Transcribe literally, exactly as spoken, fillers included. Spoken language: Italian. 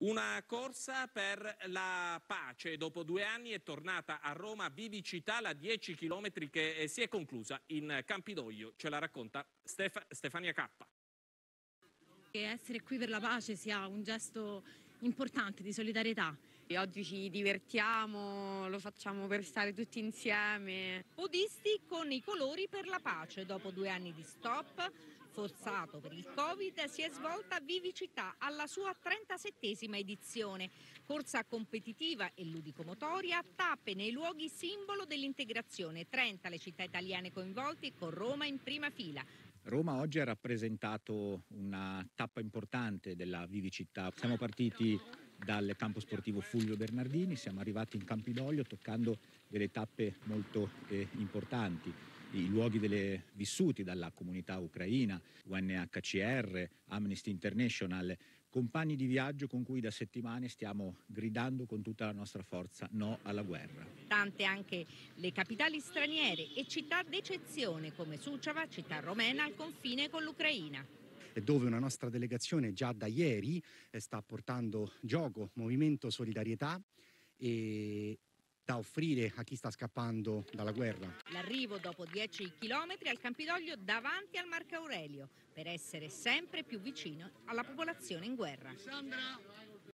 Una corsa per la pace. Dopo due anni è tornata a Roma Vivicità, la dieci chilometri che si è conclusa in Campidoglio. Ce la racconta Stef- Stefania Cappa. Che essere qui per la pace sia un gesto importante di solidarietà. E oggi ci divertiamo, lo facciamo per stare tutti insieme. Podisti con i colori per la pace. Dopo due anni di stop forzato per il Covid, si è svolta Vivicità alla sua trentasettesima edizione. Corsa competitiva e ludico-motoria, tappe nei luoghi simbolo dell'integrazione. trenta le città italiane coinvolte, con Roma in prima fila. Roma oggi ha rappresentato una tappa importante della Vivicità. Siamo partiti dal campo sportivo Fulvio Bernardini, siamo arrivati in Campidoglio toccando delle tappe molto eh, importanti, i luoghi delle, vissuti dalla comunità ucraina, U N H C R, Amnesty International, compagni di viaggio con cui da settimane stiamo gridando con tutta la nostra forza no alla guerra. Tante anche le capitali straniere e città d'eccezione come Suceava, città romena al confine con l'Ucraina. Dove una nostra delegazione già da ieri sta portando gioco, movimento, solidarietà e da offrire a chi sta scappando dalla guerra. L'arrivo dopo dieci chilometri al Campidoglio davanti al Marco Aurelio per essere sempre più vicino alla popolazione in guerra.